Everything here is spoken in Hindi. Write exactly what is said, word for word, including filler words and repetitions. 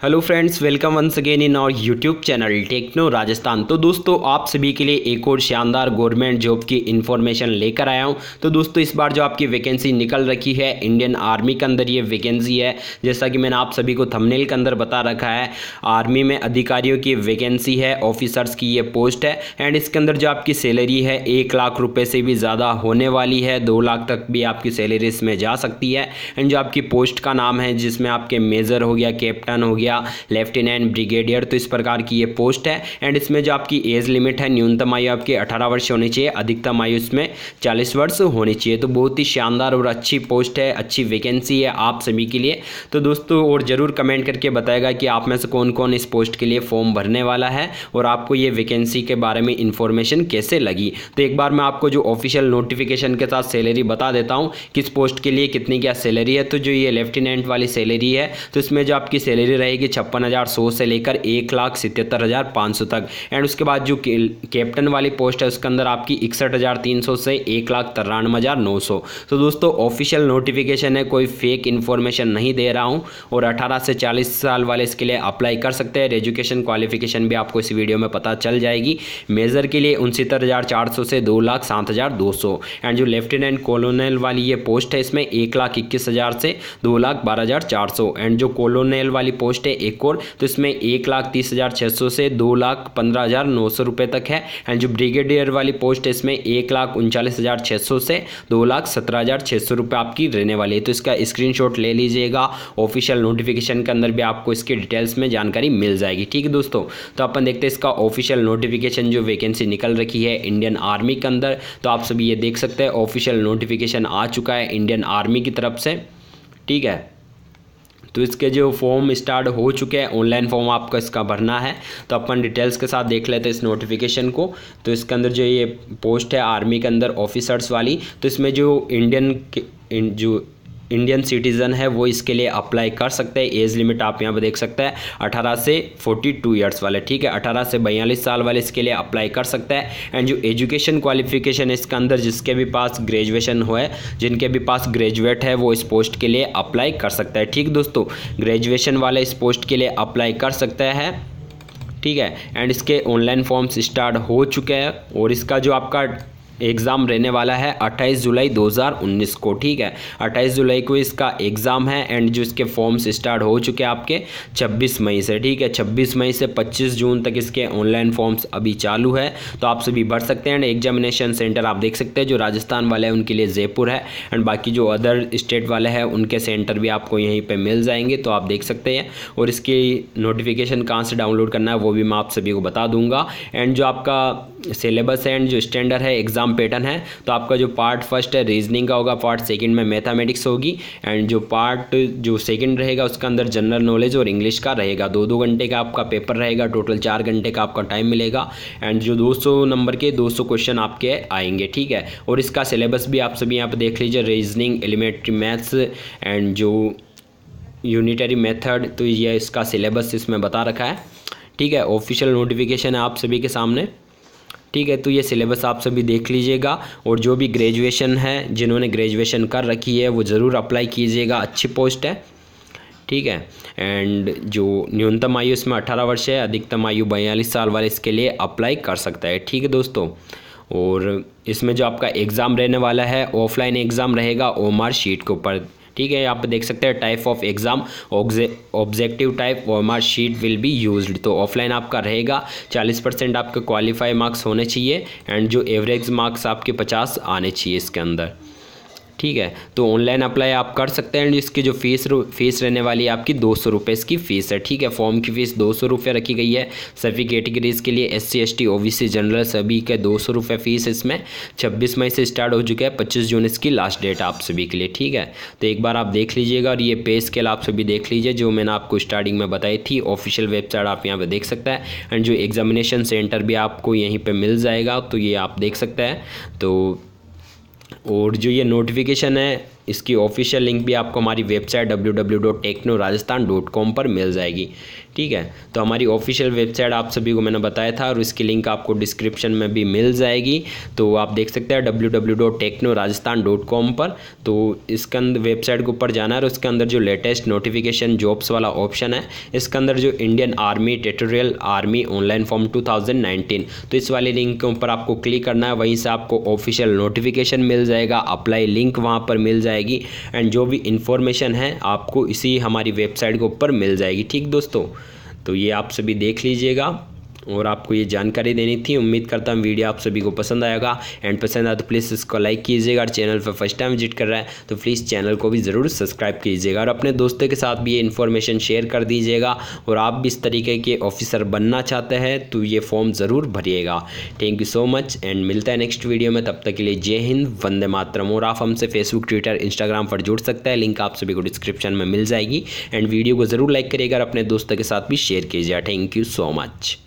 Hello friends, welcome once again in our YouTube channel Techno Rajasthan. तो दोस्तों, आप सभी के लिए एक और शानदार गवर्नमेंट जॉब की इन्फॉर्मेशन लेकर आया हूं। तो दोस्तों, इस बार जो आपकी वैकेंसी निकल रखी है इंडियन आर्मी के अंदर, ये वैकेंसी है जैसा कि मैंने आप सभी को थंबनेल के अंदर बता रखा है। आर्मी में अधिकारियों की वैकेंसी है, ऑफिसर्स की ये पोस्ट है एंड इसके अंदर जो आपकी सैलरी है एक लाख रुपये से भी ज़्यादा होने वाली है। दो लाख तक भी आपकी सैलरी इसमें जा सकती है। एंड जो आपकी पोस्ट का नाम है जिसमें आपके मेजर हो गया, कैप्टन हो गया, लेफ्टिनेंट, ब्रिगेडियर, तो इस प्रकार की ये पोस्ट है। एंड इसमें जो आपकी एज लिमिट है, न्यूनतम आयु आपकी अठारह वर्ष होनी चाहिए, अधिकतम आयु इसमें चालीस वर्ष होनी चाहिए। तो बहुत ही शानदार और अच्छी पोस्ट है, अच्छी वैकेंसी है आप सभी के लिए। तो दोस्तों, और ज़रूर कमेंट करके बताएगा कि आप में से कौन कौन इस पोस्ट के लिए फॉर्म भरने वाला है और आपको ये वैकेंसी के बारे में इंफॉर्मेशन कैसे लगी। तो एक बार मैं आपको जो ऑफिशियल नोटिफिकेशन के साथ सैलरी बता देता हूँ किस पोस्ट के लिए कितनी क्या सैलरी है। तो जो ये लेफ्टिनेंट वाली सैलरी है, तो इसमें जो आपकी सैलरी रहेगी छप्पन हज़ार सौ से लेकर एक लाख सतहत्तर हज़ार पाँच सौ तक। एंड उसके बाद जो कैप्टन वाली पोस्ट है उसके अंदर आपकी इकसठ हज़ार तीन सौ से एक लाख तिरानवे हज़ार नौ सौ। तो दोस्तों, ऑफिशियल नोटिफिकेशन है, कोई फेक इन्फॉर्मेशन नहीं दे रहा हूँ। और अठारह से चालीस साल वाले इसके लिए अप्लाई कर सकते हैं। एजुकेशन क्वालिफिकेशन भी आपको इस वीडियो में पता चल जाएगी। मेजर के लिए उनसत्तर हज़ार चार सौ से दो लाख सात हज़ार दो सौ। एंड जो लेफ्टिनेंट कॉलोनल वाली ये पोस्ट है इसमें एक लाख इक्कीस हज़ार से दो लाख बारह हज़ार चार सौ। एंड जो कॉलोनल वाली पोस्ट है एक और, तो इसमें एक लाख तीस हज़ार छः सौ से दो लाख पंद्रह हज़ार नौ सौ रुपये तक है। एंड जो ब्रिगेडियर वाली पोस्ट है इसमें एक लाख उनचालीस हज़ार छः सौ से दो लाख सत्रह हज़ार छः सौ रुपये आपकी रहने वाली है। तो इसका स्क्रीनशॉट ले लीजिएगा, ऑफिशियल नोटिफिकेशन के अंदर भी आपको इसकी डिटेल्स में जानकारी मिल जाएगी। ठीक है दोस्तों, तो अपन देखते हैं इसका ऑफिशियल नोटिफिकेशन जो वैकेंसी निकल रखी है इंडियन आर्मी के अंदर। तो आप सभी ये देख सकते हैं, ऑफिशियल नोटिफिकेशन आ चुका है इंडियन आर्मी की तरफ से। ठीक है, तो इसके जो फॉर्म स्टार्ट हो चुके हैं, ऑनलाइन फॉर्म आपको इसका भरना है। तो अपन डिटेल्स के साथ देख लेते हैं इस नोटिफिकेशन को। तो इसके अंदर जो ये पोस्ट है आर्मी के अंदर ऑफिसर्स वाली, तो इसमें जो इंडियन जो इंडियन सिटीज़न है वो इसके लिए अप्लाई कर सकते हैं। एज लिमिट आप यहाँ पर देख सकते हैं अठारह से बयालीस ईयर्स वाले। ठीक है, अठारह से बयालीस साल वाले इसके लिए अप्लाई कर सकते हैं। एंड जो एजुकेशन क्वालिफिकेशन है इसके अंदर जिसके भी पास ग्रेजुएशन हो है, जिनके भी पास ग्रेजुएट है वो इस पोस्ट के लिए अप्लाई कर सकता है। ठीक दोस्तों, ग्रेजुएशन वाले इस पोस्ट के लिए अप्लाई कर सकते हैं। ठीक है, एंड इसके ऑनलाइन फॉर्म्स स्टार्ट हो चुके हैं और इसका जो आपका एग्ज़ाम रहने वाला है अट्ठाईस जुलाई दो हज़ार उन्नीस को। ठीक है, अट्ठाईस जुलाई को इसका एग्ज़ाम है। एंड जो इसके फॉर्म्स स्टार्ट हो चुके हैं आपके छब्बीस मई से। ठीक है, छब्बीस मई से पच्चीस जून तक इसके ऑनलाइन फॉर्म्स अभी चालू है, तो आप सभी भर सकते हैं। एंड एग्जामिनेशन सेंटर आप देख सकते हैं, जो राजस्थान वाले हैं उनके लिए जयपुर है एंड बाकी जो अदर स्टेट वाले हैं उनके सेंटर भी आपको यहीं पर मिल जाएंगे, तो आप देख सकते हैं। और इसकी नोटिफिकेशन कहाँ से डाउनलोड करना है वो भी मैं आप सभी को बता दूंगा। एंड जो आपका सिलेबस है एंड जो स्टैंडर्ड है, एग्जाम पैटर्न है, तो आपका जो पार्ट फर्स्ट है रीजनिंग का होगा, पार्ट सेकंड में मैथमेटिक्स होगी एंड जो पार्ट जो सेकंड रहेगा उसके अंदर जनरल नॉलेज और इंग्लिश का रहेगा। दो दो घंटे का आपका पेपर रहेगा, टोटल चार घंटे का आपका टाइम मिलेगा। एंड जो दो सौ नंबर के दो सौ क्वेश्चन आपके आएंगे। ठीक है, और इसका सिलेबस भी आप सभी यहाँ पर देख लीजिए, रीजनिंग, एलिमेंट्री मैथ्स एंड जो यूनिटरी मेथड, तो ये इसका सिलेबस इसमें बता रखा है। ठीक है, ऑफिशियल नोटिफिकेशन है आप सभी के सामने। ठीक है, तो ये सिलेबस आप सभी देख लीजिएगा। और जो भी ग्रेजुएशन है, जिन्होंने ग्रेजुएशन कर रखी है वो ज़रूर अप्लाई कीजिएगा, अच्छी पोस्ट है। ठीक है, एंड जो न्यूनतम आयु इसमें अठारह वर्ष है, अधिकतम आयु बयालीस साल वाले इसके लिए अप्लाई कर सकता है। ठीक है दोस्तों, और इसमें जो आपका एग्ज़ाम रहने वाला है ऑफलाइन एग्ज़ाम रहेगा ओएमआर शीट के ऊपर। ठीक है, आप देख सकते हैं type of exam objective type OMR sheet will be used. तो ऑफलाइन आपका रहेगा, चालीस परसेंट आपके क्वालिफाई मार्क्स होने चाहिए एंड जो एवरेज मार्क्स आपके पचास आने चाहिए इसके अंदर। ठीक है, तो ऑनलाइन अप्लाई आप कर सकते हैं। इसकी जो फीस फीस रहने वाली है आपकी दो सौ रुपये इसकी फ़ीस है। ठीक है, फॉर्म की फ़ीस दो सौ रुपये रखी गई है सभी कैटेगरीज़ के लिए, S C S T O B C general सभी के दो सौ रुपये फ़ीस इसमें। छब्बीस मई से स्टार्ट हो चुका है, पच्चीस जून इसकी लास्ट डेट आप सभी के लिए। ठीक है, तो एक बार आप देख लीजिएगा और ये पे स्केल आप सभी देख लीजिए जो मैंने आपको स्टार्टिंग में बताई थी। ऑफिशियल वेबसाइट आप यहाँ पर देख सकते हैं एंड जो एग्जामिनेशन सेंटर भी आपको यहीं पर मिल जाएगा, तो ये आप देख सकते हैं। तो और जो ये नोटिफिकेशन है इसकी ऑफिशियल लिंक भी आपको हमारी website W W W dot Techno Rajasthan dot com पर मिल जाएगी। ठीक है, तो हमारी ऑफिशियल वेबसाइट आप सभी को मैंने बताया था और इसकी लिंक आपको डिस्क्रिप्शन में भी मिल जाएगी। तो आप देख सकते हैं W W W dot Techno Rajasthan dot com पर। तो इसके अंदर वेबसाइट के ऊपर जाना है और उसके अंदर जो लेटेस्ट नोटिफिकेशन जॉब्स वाला ऑप्शन है, इसके अंदर जो Indian army territorial army online form two thousand nineteen, तो इस वाले लिंक के ऊपर आपको क्लिक करना है। वहीं से आपको ऑफिशियल नोटिफिकेशन मिल जाएगा, अप्लाई लिंक वहाँ पर मिल जाएगी एंड जो भी इंफॉर्मेशन है आपको इसी हमारी वेबसाइट के ऊपर मिल जाएगी। ठीक दोस्तों, तो ये आप सभी देख लीजिएगा और आपको ये जानकारी देनी थी। उम्मीद करता हूँ वीडियो आप सभी को पसंद आएगा एंड पसंद आया तो प्लीज़ इसको लाइक कीजिएगा और चैनल पर फर्स्ट टाइम विजिट कर रहा है तो प्लीज़ चैनल को भी ज़रूर सब्सक्राइब कीजिएगा और अपने दोस्तों के साथ भी ये इन्फॉर्मेशन शेयर कर दीजिएगा। और आप भी इस तरीके के ऑफिसर बनना चाहते हैं तो ये फॉर्म ज़रूर भरिएगा। Thank you so much and मिलता है नेक्स्ट वीडियो में। तब तक के लिए जय हिंद, वंदे मातरम। और आप हमसे फेसबुक, ट्विटर, इंस्टाग्राम पर जुड़ सकते हैं, लिंक आप सभी को डिस्क्रिप्शन में मिल जाएगी। एंड वीडियो को ज़रूर लाइक करिएगा और अपने दोस्तों के साथ भी शेयर कीजिएगा। Thank you so much.